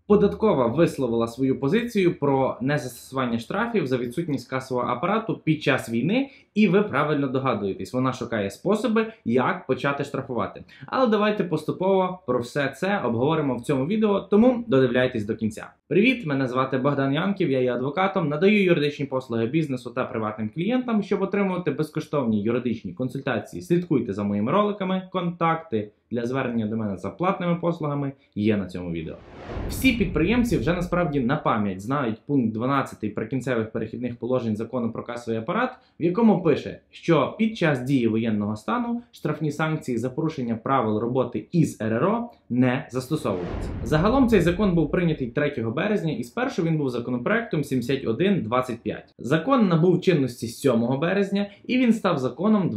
Податкова висловила свою позицію про незастосування штрафів за відсутність касового апарату під час війни, і ви правильно догадуєтесь, вона шукає способи, як почати штрафувати. Але давайте поступово про все це обговоримо в цьому відео, тому додивляйтесь до кінця. Привіт, мене звати Богдан Янків, я є адвокатом, надаю юридичні послуги бізнесу та приватним клієнтам. Щоб отримувати безкоштовні юридичні консультації, слідкуйте за моїми роликами, контакти для звернення до мене за платними послугами є на цьому відео. Всі підприємці вже насправді на пам'ять знають пункт 12 Прикінцевих перехідних положень Закону про касовий апарат, в якому пише, що під час дії воєнного стану штрафні санкції за порушення правил роботи із РРО не застосовуються. Загалом цей закон був прийнятий 3 березня і спершу він був законопроектом 7125. Закон набув чинності 7 березня і він став законом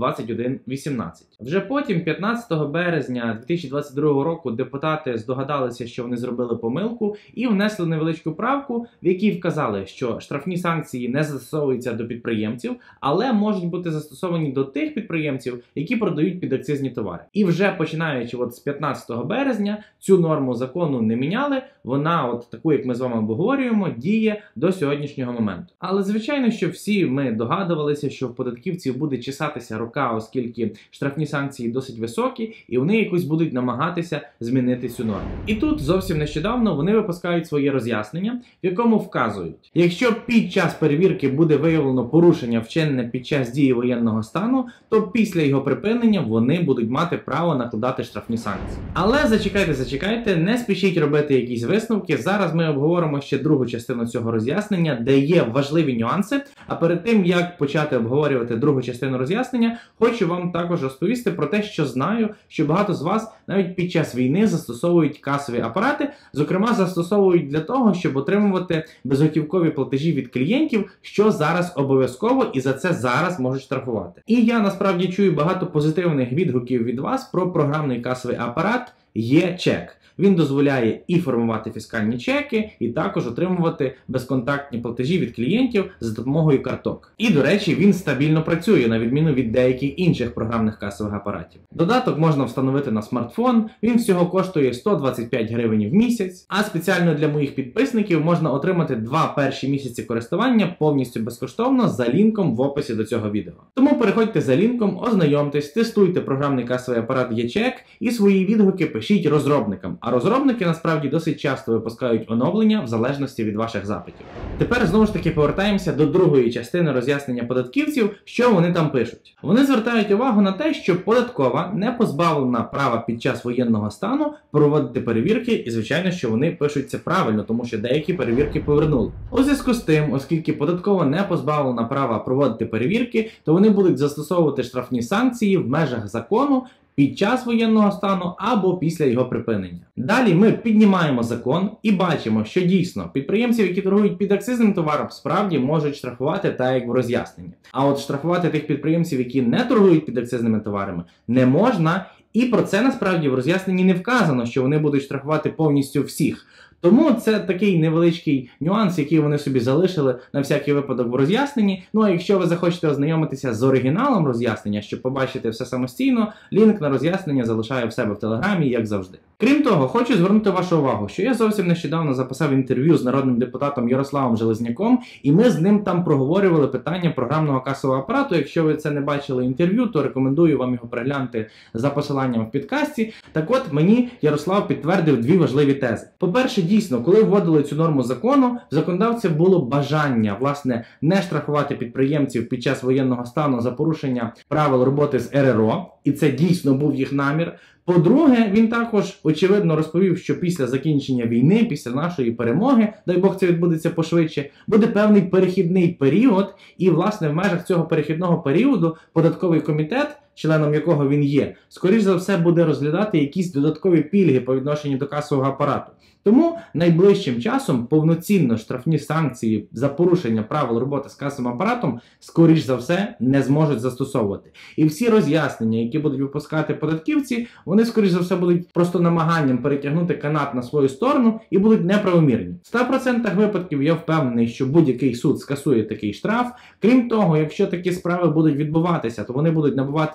2118. Вже потім, 15 березня 2022 року, депутати здогадалися, що вони зробили помилку і внесли невеличку правку, в якій вказали, що штрафні санкції не застосовуються до підприємців, але можуть бути застосовані до тих підприємців, які продають підакцизні товари. І вже починаючи з 15 березня цю норму закону не міняли, вона таку, як ми з вами обговорюємо, діє до сьогоднішнього моменту. Але звичайно, що всі ми догадувалися, що в податківців буде чесатися рука, оскільки штрафні санкції досить високі, і вони якось будуть намагатися змінити цю норму. І тут зовсім нещодавно вони випускають своє роз'яснення, в якому вказують, якщо під час перевірки буде виявлено порушення, вчинене під час дії воєнного стану, то після його припинення вони будуть мати право накладати штрафні санкції. Але зачекайте, не спішіть робити якісь висновки. Зараз ми обговоримо ще другу частину цього роз'яснення, де є важливі нюанси. А перед тим, як почати обговорювати другу частину роз'яснення, хочу вам також розповісти про те, що знаю, що багато з вас навіть під час війни застосовують касові апарати, зокрема застосовують для того, щоб отримувати безготівкові платежі від клієнтів, що зараз обов'язково і за це зараз можуть штрафувати. І я насправді чую багато позитивних відгуків від вас про програмний касовий апарат Є-чек. Він дозволяє і формувати фіскальні чеки, і також отримувати безконтактні платежі від клієнтів за допомогою карток. І, до речі, він стабільно працює, на відміну від деяких інших програмних касових апаратів. Додаток можна встановити на смартфон, він всього коштує 125 гривень в місяць, а спеціально для моїх підписників можна отримати 2 перші місяці користування повністю безкоштовно за лінком в описі до цього відео. Тому переходьте за лінком, ознайомтесь, тестуйте програмний касовий апарат Є-чек і свої відгуки пишіть розробникам. А розробники насправді досить часто випускають оновлення в залежності від ваших запитів. Тепер знову ж таки повертаємося до другої частини роз'яснення податківців, що вони там пишуть. Вони звертають увагу на те, що податкова не позбавлена права під час воєнного стану проводити перевірки, і звичайно, що вони пишуть це правильно, тому що деякі перевірки повернули. У зв'язку з тим, оскільки податкова не позбавлена права проводити перевірки, то вони будуть застосовувати штрафні санкції в межах закону під час воєнного стану або після його припинення. Далі ми піднімаємо закон і бачимо, що дійсно підприємців, які торгують підакцизним товаром, справді можуть штрафувати так, як в роз'ясненні. А от штрафувати тих підприємців, які не торгують підакцизними товарами, не можна, і про це насправді в роз'ясненні не вказано, що вони будуть штрафувати повністю всіх. Тому це такий невеличкий нюанс, який вони собі залишили на всякий випадок в роз'ясненні. Ну а якщо ви захочете ознайомитися з оригіналом роз'яснення, щоб побачити все самостійно, лінк на роз'яснення залишаю в себе в Телеграмі, як завжди. Крім того, хочу звернути вашу увагу, що я зовсім нещодавно записав інтерв'ю з народним депутатом Ярославом Железняком, і ми з ним там проговорювали питання програмного касового апарату. Якщо ви це не бачили інтерв'ю, то рекомендую вам його переглянути за посиланням в підкасті. Так от, мені Ярослав підтвердив 2 важливі тези. По-перше, дійсно, коли вводили цю норму закону, в законодавців було бажання, власне, не штрафувати підприємців під час воєнного стану за порушення правил роботи з РРО, і це дійсно був їх намір. По-друге, він також, очевидно, розповів, що після закінчення війни, після нашої перемоги, дай Бог це відбудеться пошвидше, буде певний перехідний період, і, власне, в межах цього перехідного періоду податковий комітет, членом якого він є, скоріш за все буде розглядати якісь додаткові пільги по відношенню до касового апарату. Тому найближчим часом повноцінно штрафні санкції за порушення правил роботи з касовим апаратом, скоріш за все, не зможуть застосовувати. І всі роз'яснення, які будуть випускати податківці, вони, скоріш за все, будуть просто намаганням перетягнути канат на свою сторону і будуть неправомірні. В 100% випадків я впевнений, що будь-який суд скасує такий штраф. Крім того, якщо такі справи будуть відбуватися, то вони будуть набувати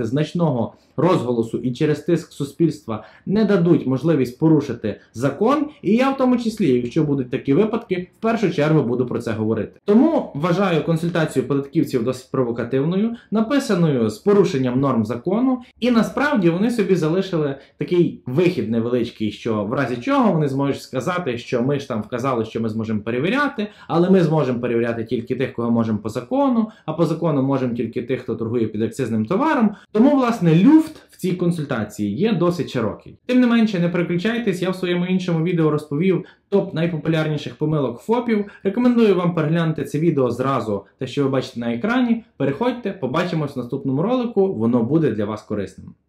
отримати значного розголосу і через тиск суспільства не дадуть можливість порушити закон. І я в тому числі, якщо будуть такі випадки, в першу чергу буду про це говорити. Тому вважаю консультацію податківців досить провокативною, написаною з порушенням норм закону, і насправді вони собі залишили такий вихід невеличкий, що в разі чого вони зможуть сказати, що ми ж там вказали, що ми зможемо перевіряти, але ми зможемо перевіряти тільки тих, кого можемо по закону, а по закону можемо тільки тих, хто торгує під акцизним товаром. Тому, власне, люфт в цій консультації є досить широкий. Тим не менше, не переключайтесь, я в своєму іншому відео розповів топ найпопулярніших помилок ФОПів. Рекомендую вам переглянути це відео зразу, те, що ви бачите на екрані. Переходьте, побачимось в наступному ролику, воно буде для вас корисним.